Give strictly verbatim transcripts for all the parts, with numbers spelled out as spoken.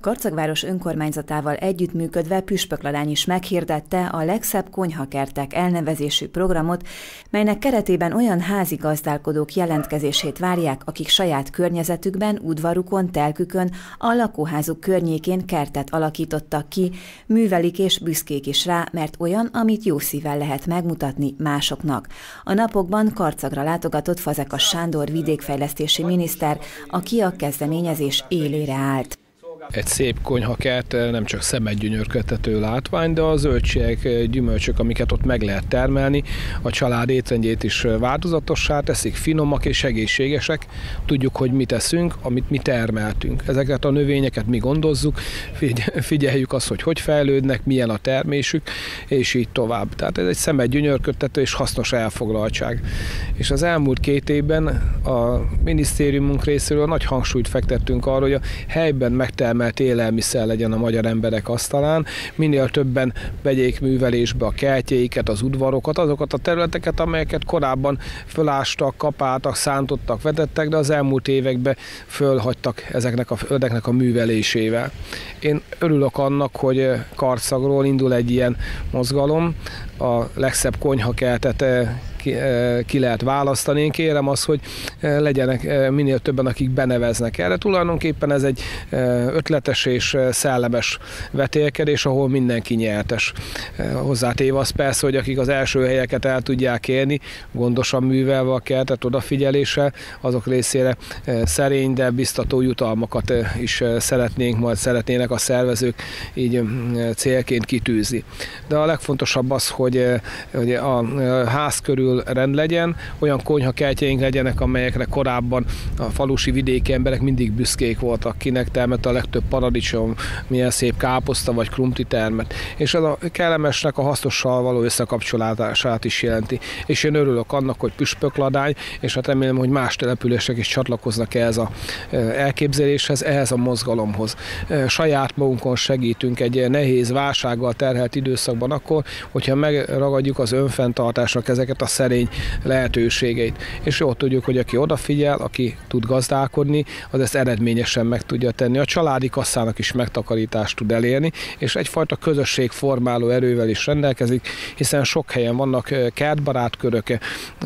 Karcagváros önkormányzatával együttműködve Püspökladány is meghirdette a Legszebb konyhakertek elnevezésű programot, melynek keretében olyan házigazdálkodók jelentkezését várják, akik saját környezetükben, udvarukon, telkükön, a lakóházuk környékén kertet alakítottak ki, művelik és büszkék is rá, mert olyan, amit jó szívvel lehet megmutatni másoknak. A napokban Karcagra látogatott Fazekas Sándor vidékfejlesztési miniszter, aki a kezdeményezés élére állt. Egy szép konyhakert nem csak szemet gyönyörködtető látvány, de a zöldségek, gyümölcsök, amiket ott meg lehet termelni, a család étrendjét is változatossá teszik, finomak és egészségesek. Tudjuk, hogy mit eszünk, amit mi termeltünk. Ezeket a növényeket mi gondozzuk, figyeljük azt, hogy hogy fejlődnek, milyen a termésük, és így tovább. Tehát ez egy szemet gyönyörködtető és hasznos elfoglaltság. És az elmúlt két évben a minisztériumunk részéről nagy hangsúlyt fektettünk arra, hogy a helyben megtermelt mert élelmiszer legyen a magyar emberek asztalán, minél többen vegyék művelésbe a kertjeiket, az udvarokat, azokat a területeket, amelyeket korábban fölástak, kapáltak, szántottak, vetettek, de az elmúlt években fölhagytak ezeknek a földeknek a művelésével. Én örülök annak, hogy Karcagról indul egy ilyen mozgalom, a legszebb konyhakertet Ki, ki lehet választani. Én kérem azt, hogy legyenek minél többen, akik beneveznek erre. Tulajdonképpen ez egy ötletes és szellemes vetélkedés, ahol mindenki nyertes. Hozzátéve az persze, hogy akik az első helyeket el tudják érni, gondosan művelve a kertet, odafigyeléssel, azok részére szerény, de biztató jutalmakat is szeretnénk, majd szeretnének a szervezők így célként kitűzni. De a legfontosabb az, hogy, hogy a ház körül rend legyen, olyan konyhakertjeink legyenek, amelyekre korábban a falusi vidéki emberek mindig büszkék voltak, kinek termett a legtöbb paradicsom, milyen szép káposzta vagy krumpli termet. És ez a kellemesnek a hasznossal való összekapcsolását is jelenti. És én örülök annak, hogy Püspökladány, és hát remélem, hogy más települések is csatlakoznak ehhez az elképzeléshez, ehhez a mozgalomhoz. Saját magunkon segítünk egy nehéz válsággal terhelt időszakban akkor, hogyha megragadjuk az önfenntartásnak ezeket a szerény lehetőségeit. És jól tudjuk, hogy aki odafigyel, aki tud gazdálkodni, az ezt eredményesen meg tudja tenni. A családi kasszának is megtakarítást tud elérni, és egyfajta közösségformáló erővel is rendelkezik, hiszen sok helyen vannak kertbarát körök,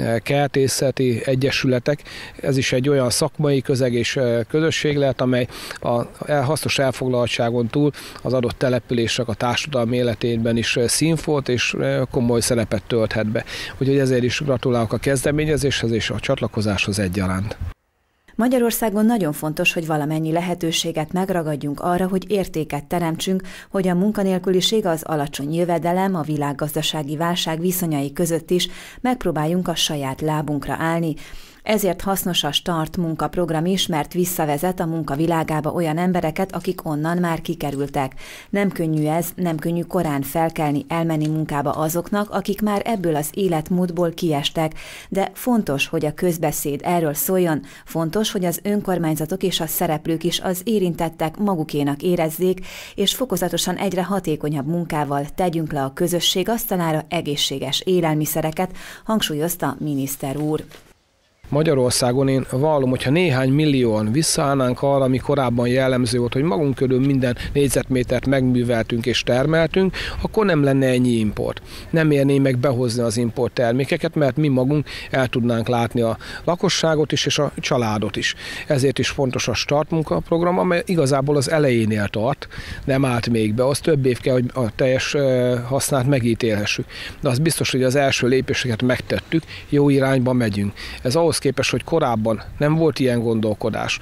kertészeti egyesületek. Ez is egy olyan szakmai közeg és közösség lehet, amely a hasznos elfoglaltságon túl az adott települések a társadalmi életében is színfolt és komoly szerepet tölthet be. Úgyhogy ezért is gratulálok a kezdeményezéshez és a csatlakozáshoz egyaránt. Magyarországon nagyon fontos, hogy valamennyi lehetőséget megragadjunk arra, hogy értéket teremtsünk, hogy a munkanélküliség, az alacsony jövedelem, a világgazdasági válság viszonyai között is megpróbáljunk a saját lábunkra állni. Ezért hasznos a Start munkaprogram is, mert visszavezet a munkavilágába olyan embereket, akik onnan már kikerültek. Nem könnyű ez, nem könnyű korán felkelni, elmenni munkába azoknak, akik már ebből az életmódból kiestek, de fontos, hogy a közbeszéd erről szóljon, fontos, hogy az önkormányzatok és a szereplők is az érintettek magukénak érezzék, és fokozatosan egyre hatékonyabb munkával tegyünk le a közösség asztalára egészséges élelmiszereket, hangsúlyozta miniszter úr. Magyarországon én vallom, hogyha néhány millióan visszaállnánk arra, ami korábban jellemző volt, hogy magunk körül minden négyzetmétert megműveltünk és termeltünk, akkor nem lenne ennyi import. Nem érné meg behozni az import termékeket, mert mi magunk el tudnánk látni a lakosságot is és a családot is. Ezért is fontos a Start munkaprogram, amely igazából az elejénél tart, nem állt még be. Az több év kell, hogy a teljes hasznát megítélhessük. De az biztos, hogy az első lépéseket megtettük, jó irányba megyünk. Ez ahhoz képest, hogy korábban nem volt ilyen gondolkodás.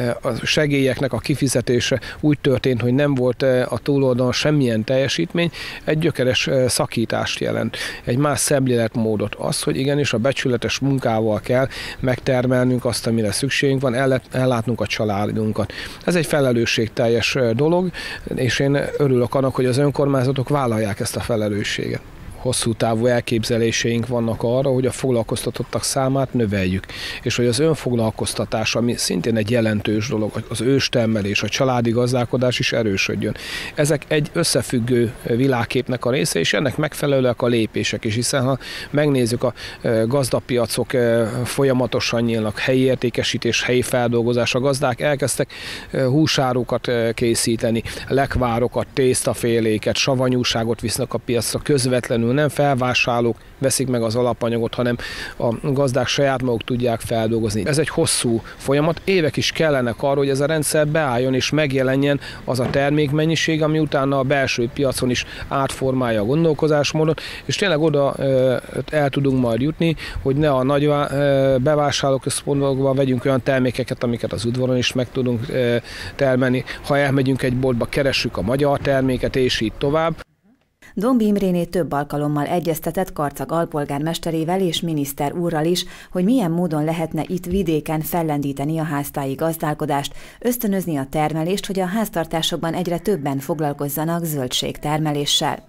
A segélyeknek a kifizetése úgy történt, hogy nem volt a túloldalon semmilyen teljesítmény, egy gyökeres szakítást jelent, egy más szemléletmódot. Az, hogy igenis a becsületes munkával kell megtermelnünk azt, amire szükségünk van, ellátnunk a családunkat. Ez egy felelősségteljes dolog, és én örülök annak, hogy az önkormányzatok vállalják ezt a felelősséget. hosszú távú elképzeléseink vannak arra, hogy a foglalkoztatottak számát növeljük, és hogy az önfoglalkoztatás, ami szintén egy jelentős dolog, az őstermelés, a családi gazdálkodás is erősödjön. Ezek egy összefüggő világképnek a része, és ennek megfelelőek a lépések is, hiszen ha megnézzük, a gazdapiacok folyamatosan nyílnak, helyi értékesítés, helyi feldolgozás, a gazdák elkezdtek húsárukat készíteni, lekvárokat, tésztaféléket, savanyúságot visznek a piacra, közvetlenül nem felvásárlók veszik meg az alapanyagot, hanem a gazdák saját maguk tudják feldolgozni. Ez egy hosszú folyamat, évek is kellenek arra, hogy ez a rendszer beálljon és megjelenjen az a termékmennyiség, ami utána a belső piacon is átformálja a gondolkozásmódot, és tényleg oda el tudunk majd jutni, hogy ne a nagy bevásárlóközpontokban vegyünk olyan termékeket, amiket az udvaron is meg tudunk termelni. Ha elmegyünk egy boltba, keressük a magyar terméket, és így tovább. Domby Imréné több alkalommal egyeztetett Karcag alpolgármesterével és miniszter úrral is, hogy milyen módon lehetne itt vidéken fellendíteni a háztáji gazdálkodást, ösztönözni a termelést, hogy a háztartásokban egyre többen foglalkozzanak zöldségtermeléssel.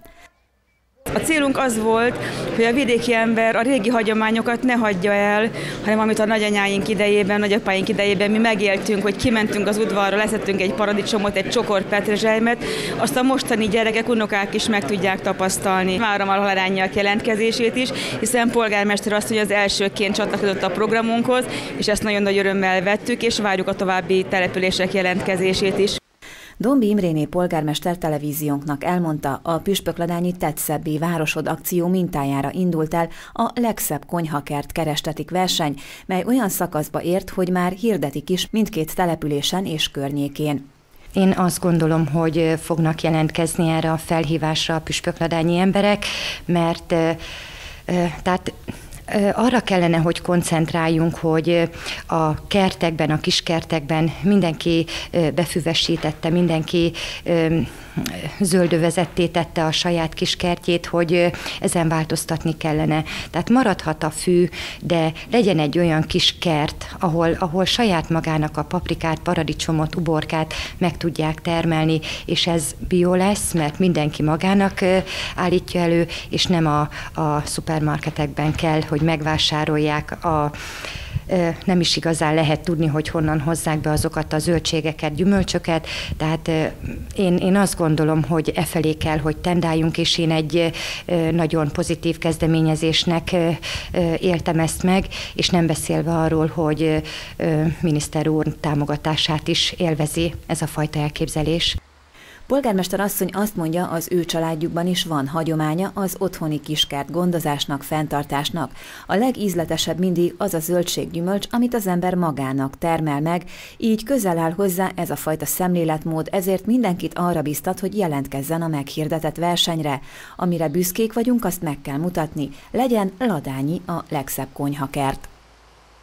A célunk az volt, hogy a vidéki ember a régi hagyományokat ne hagyja el, hanem amit a nagyanyáink idejében, nagyapáink idejében mi megéltünk, hogy kimentünk az udvarra, leszettünk egy paradicsomot, egy csokor petrezselymet, azt a mostani gyerekek, unokák is meg tudják tapasztalni. Várom a halárányjak jelentkezését is, hiszen polgármester azt, hogy az elsőként csatlakozott a programunkhoz, és ezt nagyon nagy örömmel vettük, és várjuk a további települések jelentkezését is. Domby Imréné polgármester televíziónknak elmondta, a Püspökladányi Tedd szebbé városod akció mintájára indult el a legszebb konyhakert kerestetik verseny, mely olyan szakaszba ért, hogy már hirdetik is mindkét településen és környékén. Én azt gondolom, hogy fognak jelentkezni erre a felhívásra a püspökladányi emberek, mert tehát arra kellene, hogy koncentráljunk, hogy a kertekben, a kiskertekben mindenki befüvesítette, mindenki zöldövezetté tette a saját kiskertjét, hogy ezen változtatni kellene. Tehát maradhat a fű, de legyen egy olyan kis kert, ahol, ahol saját magának a paprikát, paradicsomot, uborkát meg tudják termelni, és ez bio lesz, mert mindenki magának állítja elő, és nem a, a szupermarketekben kell, hogy megvásárolják a nem is igazán lehet tudni, hogy honnan hozzák be azokat a zöldségeket, gyümölcsöket, tehát én, én azt gondolom, hogy e felé kell, hogy tendáljunk, és én egy nagyon pozitív kezdeményezésnek éltem ezt meg, és nem beszélve arról, hogy miniszter úr támogatását is élvezi ez a fajta elképzelés. Polgármester asszony azt mondja, az ő családjukban is van hagyománya az otthoni kiskert gondozásnak, fenntartásnak. A legízletesebb mindig az a zöldséggyümölcs, amit az ember magának termel meg, így közel áll hozzá ez a fajta szemléletmód, ezért mindenkit arra biztat, hogy jelentkezzen a meghirdetett versenyre. Amire büszkék vagyunk, azt meg kell mutatni. Legyen Ladányi a legszebb konyhakert.